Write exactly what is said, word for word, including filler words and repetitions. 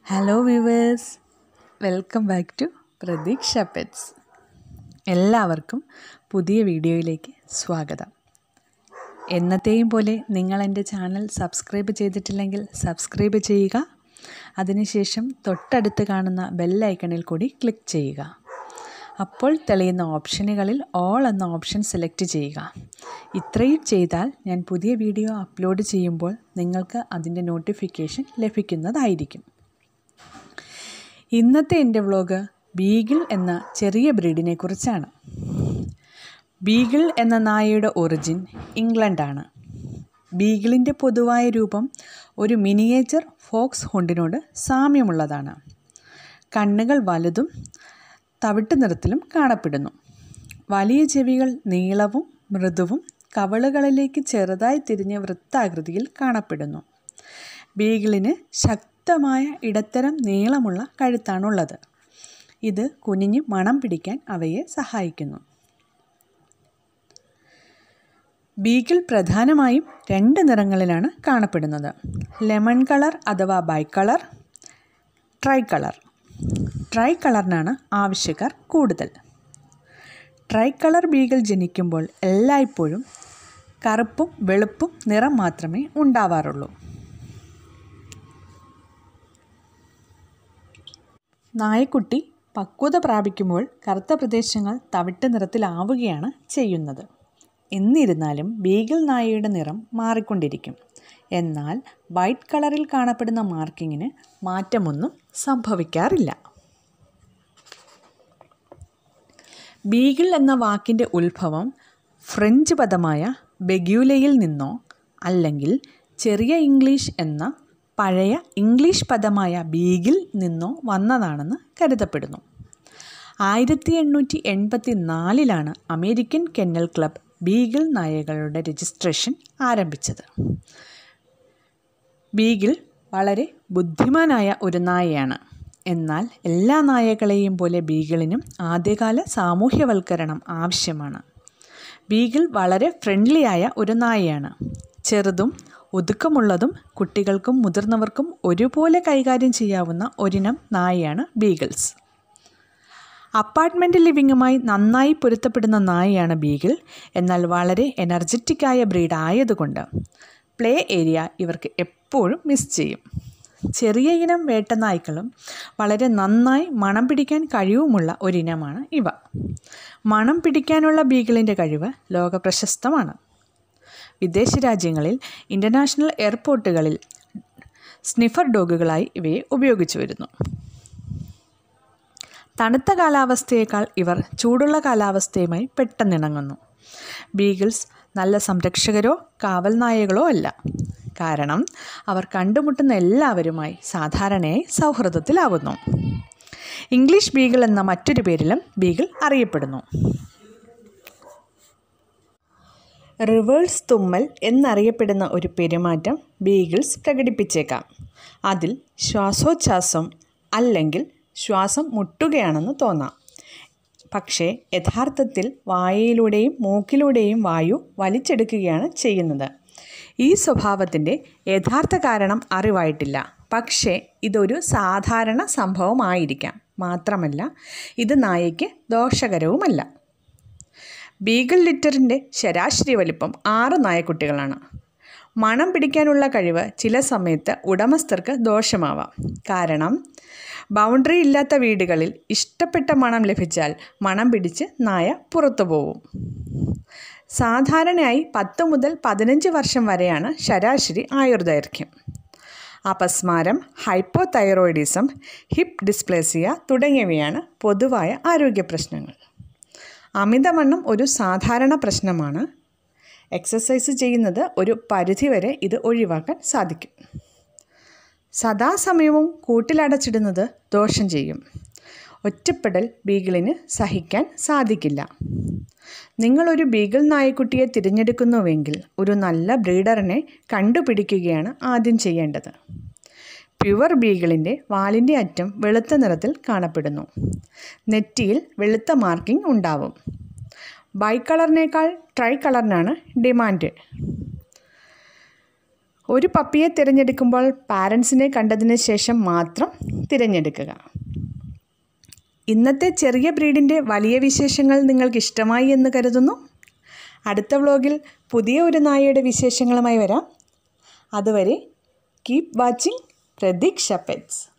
Hello viewers, welcome back to Pratheeksha pets. എല്ലാവർക്കും പുതിയ വീഡിയോയിലേക്ക് സ്വാഗതം. എന്നത്തെയും പോലെ നിങ്ങൾ എൻ്റെ ചാനൽ സബ്സ്ക്രൈബ് ചെയ്തിട്ടില്ലെങ്കിൽ സബ്സ്ക്രൈബ് ചെയ്യുക. അതിനുശേഷം തൊട്ടടുത്ത് കാണുന്ന ബെൽ ഐക്കണിൽ കൂടി ക്ലിക്ക് ചെയ്യുക. അപ്പോൾ തെളിയുന്ന ഓപ്ഷനുകളിൽ ഓൾ എന്ന ഓപ്ഷൻ സെലക്ട് ചെയ്യുക. ഇത്രയും ചെയ്താൽ ഞാൻ പുതിയ വീഡിയോ അപ്ലോഡ് ചെയ്യുമ്പോൾ നിങ്ങൾക്ക് അതിൻ്റെ നോട്ടിഫിക്കേഷൻ ലഭിക്കുന്നതായിരിക്കും. ഇന്നത്തെ എൻ്റെ വ്ലോഗ് ബീഗിൾ എന്ന ചെറിയ ബ്രീഡിനെ കുറിച്ചാണ്. ബീഗിൾ എന്ന നായയുടെ ഒറിജിൻ ഇംഗ്ലണ്ടാണ്. ബീഗിളിൻ്റെ പൊതുവായ രൂപം ഒരു മിനിയേച്ചർ ഫോക്സ് ഹുണ്ടിനോട് സാമ്യമുള്ളതാണ്. കണ്ണുകൾ വലുതും തവിട്ട് നിറത്തിലും കാണപ്പെടുന്നു. വലിയ ചെവികൾ നീളവും മൃദുവും കവളുകളിലേക്ക് ചെറുതായി തിരിഞ്ഞ വൃത്താകൃതിയിൽ കാണപ്പെടുന്നു. ബീഗിളിന് ശക്തമായ ഇടത്തരം നീളമുള്ള കഴുത്താണുള്ളത്. ഇത് കുനിഞ്ഞ് മണം പിടിക്കാൻ അവയെ സഹായിക്കുന്നു. ബീഗിൾ പ്രധാനമായും രണ്ട് നിറങ്ങളിലാണ് കാണപ്പെടുന്നത്: ലെമൺ കളർ അഥവാ bi colour, tri colour. Tri കളറിനാണ് ആവശ്യക്കാർ കൂടുതൽ. ട്രൈ കളർ ബീഗിൾ ജനിക്കുമ്പോൾ എല്ലായ്പ്പോഴും കറുപ്പും വെളുപ്പും നിറം മാത്രമേ ഉണ്ടാവാറുള്ളൂ. നായക്കുട്ടി പക്വത പ്രാപിക്കുമ്പോൾ കറുത്ത പ്രദേശങ്ങൾ തവിട്ട് നിറത്തിലാവുകയാണ് ചെയ്യുന്നത്. എന്നിരുന്നാലും ബീഗിൾ നായയുടെ നിറം മാറിക്കൊണ്ടിരിക്കും. എന്നാൽ വൈറ്റ് കളറിൽ കാണപ്പെടുന്ന മാർക്കിങ്ങിന് മാറ്റമൊന്നും സംഭവിക്കാറില്ല. ബീഗിൾ എന്ന വാക്കിൻ്റെ ഉത്ഭവം ഫ്രഞ്ച് പദമായ ബെഗ്യൂലയിൽ നിന്നോ അല്ലെങ്കിൽ ചെറിയ ഇംഗ്ലീഷ് എന്ന പഴയ ഇംഗ്ലീഷ് പദമായ ബീഗിൽ നിന്നോ വന്നതാണെന്ന് കരുതപ്പെടുന്നു. ആയിരത്തി എണ്ണൂറ്റി എൺപത്തി നാലിലാണ് അമേരിക്കൻ കെന്നൽ ക്ലബ് ബീഗിൾ നായകളുടെ രജിസ്ട്രേഷൻ ആരംഭിച്ചത്. ബീഗിൾ വളരെ ബുദ്ധിമാനായ ഒരു നായയാണ്. എന്നാൽ എല്ലാ നായകളെയും പോലെ ബീഗിളിനും ആദ്യകാല സാമൂഹ്യവൽക്കരണം ആവശ്യമാണ്. ബീഗിൾ വളരെ ഫ്രണ്ട്ലിയായ ഒരു നായയാണ്. ചെറുതും ഒതുക്കമുള്ളതും കുട്ടികൾക്കും മുതിർന്നവർക്കും ഒരുപോലെ കൈകാര്യം ചെയ്യാവുന്ന ഒരിനം നായയാണ് ബീഗിൾസ്. അപ്പാർട്ട്മെൻറ്റ് ലിവിങ്ങുമായി നന്നായി പൊരുത്തപ്പെടുന്ന നായയാണ് ബീഗിൾ. എന്നാൽ വളരെ എനർജറ്റിക്കായ ബ്രീഡ് ആയതുകൊണ്ട് പ്ലേ ഏരിയ ഇവർക്ക് എപ്പോഴും മിസ് ചെയ്യും. ചെറിയ ഇനം വേട്ടനായ്ക്കളും വളരെ നന്നായി മണം പിടിക്കാൻ കഴിവുമുള്ള ഒരിനമാണ് ഇവ. മണം പിടിക്കാനുള്ള ബീഗിളിൻ്റെ കഴിവ് ലോകപ്രശസ്തമാണ്. വിദേശ രാജ്യങ്ങളിൽ ഇൻ്റർനാഷണൽ എയർപോർട്ടുകളിൽ സ്നിഫർ ഡോഗുകളായി ഇവയെ ഉപയോഗിച്ചു വരുന്നു. തണുത്ത കാലാവസ്ഥയേക്കാൾ ഇവർ ചൂടുള്ള കാലാവസ്ഥയുമായി പെട്ടെന്നിണങ്ങുന്നു. ബീഗിൾസ് നല്ല സംരക്ഷകരോ കാവൽ നായകളോ അല്ല. കാരണം അവർ കണ്ടുമുട്ടുന്ന എല്ലാവരുമായി സാധാരണയായി സൗഹൃദത്തിലാവുന്നു. ഇംഗ്ലീഷ് ബീഗിൾ എന്ന മറ്റൊരു പേരിലും ബീഗിൾ അറിയപ്പെടുന്നു. റിവേഴ്സ് തുമ്മൽ എന്നറിയപ്പെടുന്ന ഒരു പെരുമാറ്റം ബീഗിൾസ് പ്രകടിപ്പിച്ചേക്കാം. അതിൽ ശ്വാസോച്ഛ്വാസം അല്ലെങ്കിൽ ശ്വാസം മുട്ടുകയാണെന്ന് തോന്നാം. പക്ഷേ യഥാർത്ഥത്തിൽ വായയിലൂടെയും മൂക്കിലൂടെയും വായു വലിച്ചെടുക്കുകയാണ് ചെയ്യുന്നത്. ഈ സ്വഭാവത്തിൻ്റെ യഥാർത്ഥ കാരണം അറിവായിട്ടില്ല. പക്ഷേ ഇതൊരു സാധാരണ സംഭവമായിരിക്കാം. മാത്രമല്ല ഇത് നായയ്ക്ക് ദോഷകരവുമല്ല. ബീഗിൾ ലിറ്ററിൻ്റെ ശരാശരി വലിപ്പം ആറ് നായക്കുട്ടികളാണ്. മണം പിടിക്കാനുള്ള കഴിവ് ചില സമയത്ത് ഉടമസ്ഥർക്ക് ദോഷമാവാം. കാരണം ബൗണ്ടറി ഇല്ലാത്ത വീടുകളിൽ ഇഷ്ടപ്പെട്ട മണം ലഭിച്ചാൽ മണം പിടിച്ച് നായ പുറത്തു പോവും. സാധാരണയായി പത്ത് മുതൽ പതിനഞ്ച് വർഷം വരെയാണ് ശരാശരി ആയുർദൈർഘ്യം. അപസ്മാരം, ഹൈപ്പോതൈറോയിഡിസം, ഹിപ്പ് ഡിസ്പ്ലേസിയ തുടങ്ങിയവയാണ് പൊതുവായ ആരോഗ്യ പ്രശ്നങ്ങൾ. അമിതവണ്ണം ഒരു സാധാരണ പ്രശ്നമാണ്. എക്സസൈസ് ചെയ്യുന്നത് ഒരു പരിധിവരെ ഇത് ഒഴിവാക്കാൻ സാധിക്കും. സദാസമയവും കൂട്ടിലടച്ചിടുന്നത് ദോഷം ചെയ്യും. ഒറ്റപ്പെടൽ ബീഗിളിന് സഹിക്കാൻ സാധിക്കില്ല. നിങ്ങളൊരു ബീഗിൾ നായക്കുട്ടിയെ തിരഞ്ഞെടുക്കുന്നുവെങ്കിൽ ഒരു നല്ല ബ്രീഡറിനെ കണ്ടുപിടിക്കുകയാണ് ആദ്യം ചെയ്യേണ്ടത്. പ്യുവർ ബീഗിളിൻ്റെ വാലിൻ്റെ അറ്റം വെളുത്ത നിറത്തിൽ കാണപ്പെടുന്നു. നെറ്റിയിൽ വെളുത്ത മാർക്കിംഗ് ഉണ്ടാവും. ബൈ കളറിനേക്കാൾ ട്രൈ കളറിനാണ് ഡിമാൻഡ്. ഒരു പപ്പിയെ തിരഞ്ഞെടുക്കുമ്പോൾ പാരൻസിനെ കണ്ടതിന് ശേഷം മാത്രം തിരഞ്ഞെടുക്കുക. ഇന്നത്തെ ചെറിയ ബ്രീഡിൻ്റെ വലിയ വിശേഷങ്ങൾ നിങ്ങൾക്ക് ഇഷ്ടമായി എന്ന് കരുതുന്നു. അടുത്ത വ്ലോഗിൽ പുതിയ ഒരു നായയുടെ വിശേഷങ്ങളുമായി വരാം. അതുവരെ കീപ് വാച്ചിങ് പ്രതീക്ഷ പെറ്റ്സ്.